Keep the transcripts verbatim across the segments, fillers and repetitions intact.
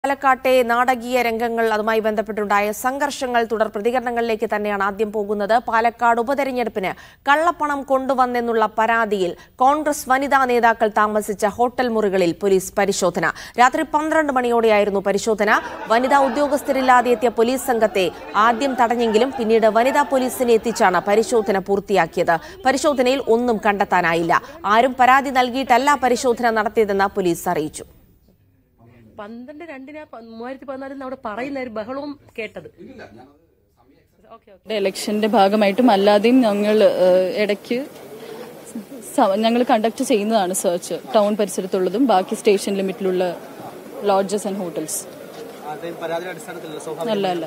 പാലക്കാട്ടെ നാടകീയ രംഗങ്ങൾ അതുമായി ബന്ധപ്പെട്ടുണ്ടായ സംഘർഷങ്ങൾ തുടർ പ്രതികരണങ്ങളിലേക്ക് തന്നെയാണ് ആദ്യം പോകുന്നത്. പാലക്കാട് ഉപതെരഞ്ഞെടുപ്പിന് കള്ളപ്പണം കൊണ്ടുവന്നെന്നുള്ള പരാതിയിൽ കോൺഗ്രസ് വനിതാ നേതാക്കൾ താമസിച്ച ഹോട്ടൽ മുറികളിൽ പോലീസ് പരിശോധന. രാത്രി പന്ത്രണ്ട് മണിയോടെയായിരുന്നു പരിശോധന. വനിതാ ഉദ്യോഗസ്ഥരില്ലാതെ എത്തിയ പോലീസ് സംഘത്തെ ആദ്യം തടഞ്ഞെങ്കിലും പിന്നീട് വനിതാ പോലീസിനെ എത്തിച്ചാണ് പരിശോധന പൂർത്തിയാക്കിയത്. പരിശോധനയിൽ ഒന്നും കണ്ടെത്താനായില്ല. ആരും പരാതി നൽകിയിട്ടല്ല പരിശോധന നടത്തിയതെന്ന് പോലീസ് അറിയിച്ചു. പന്ത്രണ്ട് രണ്ടിന് മൂവായിരത്തി പതിനാലിന് അവിടെ പറയുന്ന ഒരു ബഹളവും കേട്ടത്. ഇലക്ഷന്റെ ഭാഗമായിട്ടും അല്ലാതെയും ഞങ്ങൾ ഇടയ്ക്ക് ഞങ്ങൾ കണ്ടക്ട് ചെയ്യുന്നതാണ് സെർച്ച്. ടൗൺ പരിസരത്തുള്ളതും ബാക്കി സ്റ്റേഷൻ ലിമിറ്റിലുള്ള ലോഡ്ജസ് ആൻഡ് ഹോട്ടൽസ്. അല്ല അല്ല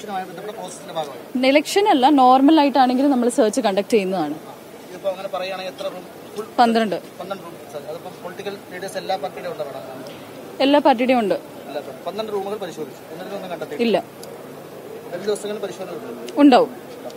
ഇലക്ഷൻ അല്ല, നോർമൽ ആയിട്ടാണെങ്കിലും നമ്മൾ സെർച്ച് കണ്ടക്ട് ചെയ്യുന്നതാണ്. പന്ത്രണ്ട് എല്ലാ പാർട്ടിയുടെയും ഉണ്ട്. ഇല്ല, ഉണ്ടാവും.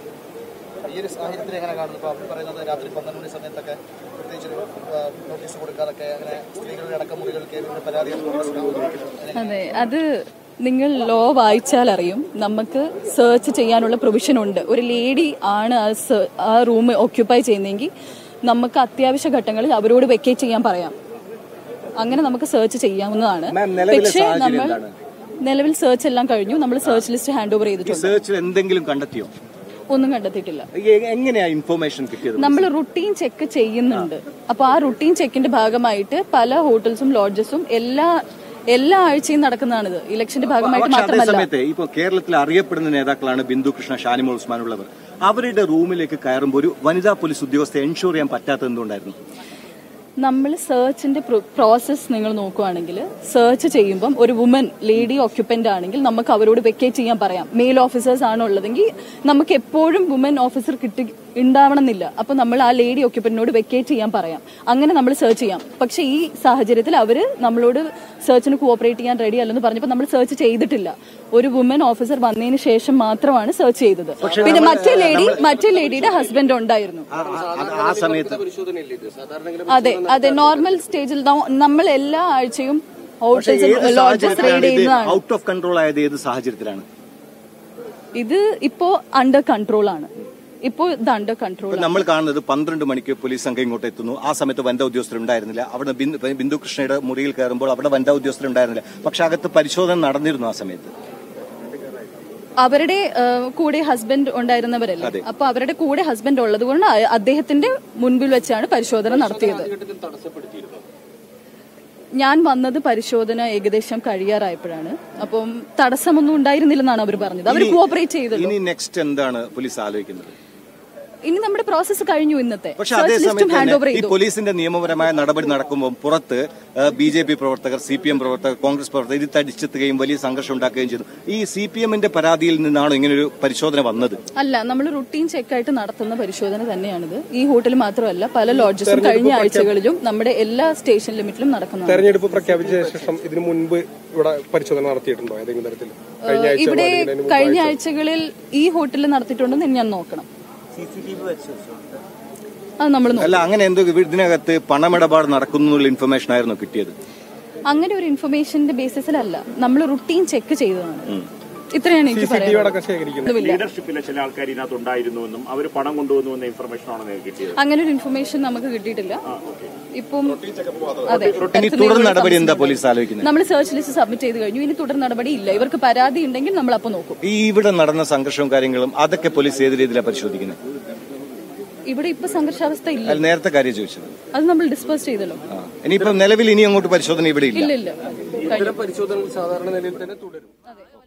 അതെ, അത് നിങ്ങൾ ലോ വായിച്ചാൽ അറിയും. നമുക്ക് സെർച്ച് ചെയ്യാനുള്ള പ്രൊവിഷൻ ഉണ്ട്. ഒരു ലേഡി ആണ് ആ റൂം ഓക്യുപ്പൈ ചെയ്യുന്നതെങ്കിൽ നമുക്ക് അത്യാവശ്യ ഘട്ടങ്ങളിൽ അവരോട് വെക്കേറ്റ് ചെയ്യാൻ പറയാം. അങ്ങനെ നമുക്ക് സെർച്ച് ചെയ്യാവുന്നതാണ്. പക്ഷേ നമ്മൾ നിലവിൽ സെർച്ച് എല്ലാം കഴിഞ്ഞു. നമ്മൾ സെർച്ച് ലിസ്റ്റ് ഹാൻഡ് ഓവർ ചെയ്തിട്ടുണ്ട്. എന്തെങ്കിലും കണ്ടെത്തിയോ? ഒന്നും കണ്ടെത്തിയിട്ടില്ല. എങ്ങനെയാ ഇൻഫർമേഷൻ കിട്ടിയത്? നമ്മൾ റുട്ടീൻ ചെക്ക് ചെയ്യുന്നുണ്ട്. അപ്പൊ ആ റുട്ടീൻ ചെക്കിന്റെ ഭാഗമായിട്ട് പല ഹോട്ടൽസും ലോഡ്ജസും എല്ലാ എല്ലാ ആഴ്ചയും നടക്കുന്നതാണിത്. ഇലക്ഷന്റെ ഭാഗമായിട്ട് മാത്രമല്ല. ഇപ്പൊ കേരളത്തിൽ അറിയപ്പെടുന്ന നേതാക്കളാണ് ബിന്ദു കൃഷ്ണ, ഷാനിമോൾ ഉസ്മാൻ ഉള്ളവർ. അവരുടെ റൂമിലേക്ക് കയറുമ്പോൾ ഒരു വനിതാ പോലീസ് ഉദ്യോഗസ്ഥയെ എൻഷുർ ചെയ്യാൻ പറ്റാത്തത് എന്തുകൊണ്ടായിരുന്നു? നമ്മൾ സെർച്ചിന്റെ പ്രോസസ് നിങ്ങൾ നോക്കുവാണെങ്കിൽ, സെർച്ച് ചെയ്യുമ്പം ഒരു വുമൻ ലേഡി ഓക്യുപ്പന്റ് ആണെങ്കിൽ നമുക്ക് അവരോട് വെക്കേറ്റ് ചെയ്യാൻ പറയാം. മെയിൽ ഓഫീസേഴ്സ് ആണ് ഉള്ളതെങ്കിൽ നമുക്ക് എപ്പോഴും വുമൻ ഓഫീസർ കിട്ടി ഉണ്ടാവണമെന്നില്ല. അപ്പൊ നമ്മൾ ആ ലേഡി ഓക്യുപ്പന്റിനോട് വെക്കേറ്റ് ചെയ്യാൻ പറയാം. അങ്ങനെ നമ്മൾ സെർച്ച് ചെയ്യാം. പക്ഷെ ഈ സാഹചര്യത്തിൽ അവര് നമ്മളോട് സെർച്ചിന് കോഓപ്പറേറ്റ് ചെയ്യാൻ റെഡി അല്ലെന്ന് പറഞ്ഞപ്പോൾ നമ്മൾ സെർച്ച് ചെയ്തിട്ടില്ല. ഒരു വുമൻ ഓഫീസർ വന്നതിന് ശേഷം മാത്രമാണ് സെർച്ച് ചെയ്തത്. പിന്നെ മറ്റേ ലേഡി മറ്റേ ലേഡിയുടെ ഹസ്ബൻഡ് ഉണ്ടായിരുന്നു. അതെ അതെ നോർമൽ സ്റ്റേജിൽ നമ്മൾ എല്ലാ ആഴ്ചയും ഹോട്ടൽസ് ലോഡ്ജസ് റെയ്ഡ് ചെയ്യുന്നതാണ്. ഔട്ട് ഓഫ് കൺട്രോൾ ആയത് ഏത് സാഹചര്യത്തിലാണ്? ഇത് ഇപ്പോ അണ്ടർ കൺട്രോൾ ആണ്. ഇപ്പോ ഇത് അണ്ടർ കൺട്രോൾ. നമ്മൾ കാണുന്നത് പന്ത്രണ്ട് മണിക്ക് പോലീസ് സംഘം ഇങ്ങോട്ട് എത്തുന്നു. ആ സമയത്ത് വനിതാ ഉദ്യോഗസ്ഥർ ഉണ്ടായിരുന്നില്ല. അവിടെ ബിന്ദു കൃഷ്ണയുടെ മുറിയിൽ കയറുമ്പോൾ അവിടെ വനിതാ ഉദ്യോഗസ്ഥർ ഉണ്ടായിരുന്നില്ല. പക്ഷെ അകത്ത് പരിശോധന നടന്നിരുന്നു ആ സമയത്ത്. അവരുടെ കൂടെ ഹസ്ബൻഡ് ഉണ്ടായിരുന്നവരല്ലേ, അപ്പൊ അവരുടെ കൂടെ ഹസ്ബൻഡ് ഉള്ളത് കൊണ്ട് അദ്ദേഹത്തിന്റെ മുൻപിൽ വെച്ചാണ് പരിശോധന നടത്തിയത്. ഞാൻ വന്നത് പരിശോധന ഏകദേശം കഴിയാറായപ്പോഴാണ്. അപ്പം തടസ്സമൊന്നും ഉണ്ടായിരുന്നില്ലെന്നാണ് അവർ പറഞ്ഞത്. അവർ കോഓപ്പറേറ്റ് ചെയ്തത്. ഇനി നെക്സ്റ്റ് എന്താണ് പോലീസ് ആലോചിക്കുന്നത്? ഇനി നമ്മുടെ പ്രോസസ് കഴിഞ്ഞു ഇന്നത്തെ. പക്ഷെ അതേസമയം ഈ പോലീസിന്റെ നിയമപരമായ നടപടി നടക്കുമ്പോൾ പുറത്ത് ബി ജെ പി പ്രവർത്തകർ, സി പി എം പ്രവർത്തകർ, കോൺഗ്രസ് പ്രവർത്തകർ ഇത് തടിച്ചെത്തുകയും വലിയ സംഘർഷം ഉണ്ടാക്കുകയും ചെയ്തു. ഈ സി പി എമ്മിന്റെ പരാതിയിൽ നിന്നാണോ ഇങ്ങനൊരു പരിശോധന വന്നത്? അല്ല, നമ്മൾ റുട്ടീൻ ചെക്കായിട്ട് നടത്തുന്ന പരിശോധന തന്നെയാണിത്. ഈ ഹോട്ടൽ മാത്രമല്ല, പല ലോഡ്ജസും കഴിഞ്ഞ ആഴ്ചകളിലും നമ്മുടെ എല്ലാ സ്റ്റേഷൻ ലിമിറ്റിലും നടക്കുന്നത്. തെരഞ്ഞെടുപ്പ് പ്രഖ്യാപിച്ച ശേഷം ഇതിനു മുൻപ് ഇവിടെ പരിശോധന നടത്തിയിട്ടുണ്ടോ ഏതെങ്കിലും തരത്തിൽ? ഇവിടെ കഴിഞ്ഞ ആഴ്ചകളിൽ ഈ ഹോട്ടലിൽ നടത്തിയിട്ടുണ്ടെന്ന് ഞാൻ നോക്കണം. അല്ല, അങ്ങനെ എന്തോ ഇതിനകത്ത് പണമിടപാട് നടക്കുന്നു ഇൻഫർമേഷൻ ആയിരുന്നു കിട്ടിയത്? അങ്ങനെ ഒരു ഇൻഫർമേഷന്റെ ബേസിസിലല്ല, നമ്മൾ റുട്ടീൻ ചെക്ക് ചെയ്തതാണ്. ഇത്രയാണ് എനിക്ക് ലീഡർഷിപ്പിലെ ചില ആൾക്കാർ ഇതിനകത്ത് ഉണ്ടായിരുന്നുവെന്നും അവർ പണം കൊണ്ടുവന്നു ഇൻഫർമേഷൻ ആണ് കിട്ടിയത്. അങ്ങനെ ഒരു ഇൻഫർമേഷൻ നമുക്ക് കിട്ടിയിട്ടില്ല. ഇപ്പം അതെ, തുടർ നടപടി എന്താ പോലീസ് ആലോചിക്കുന്നത്? നമ്മൾ സെർച്ച് ലിസ്റ്റ് സബ്മിറ്റ് ചെയ്ത് കഴിഞ്ഞു. ഇനി തുടർ നടപടി ഇല്ല. ഇവർക്ക് പരാതി ഉണ്ടെങ്കിൽ നമ്മൾ അപ്പൊ നോക്കും. ഈ ഇവിടെ നടന്ന സംഘർഷവും കാര്യങ്ങളും അതൊക്കെ പോലീസ് ഏത് രീതിയിലാണ് പരിശോധിക്കുന്നത്? ഇവിടെ ഇപ്പൊ സംഘർഷാവസ്ഥ ഇല്ല. നേരത്തെ കാര്യം ചോദിച്ചത് അത് നമ്മൾ ഡിസ്പേഴ്സ് ചെയ്തല്ലോ. ഇനിയിപ്പോ നിലവിൽ ഇനി അങ്ങോട്ട് പരിശോധന ഇവിടെ ഇല്ല. ഇല്ല ഇല്ല പരിശോധന സാധാരണ നിലയിൽ തന്നെ തുടരും.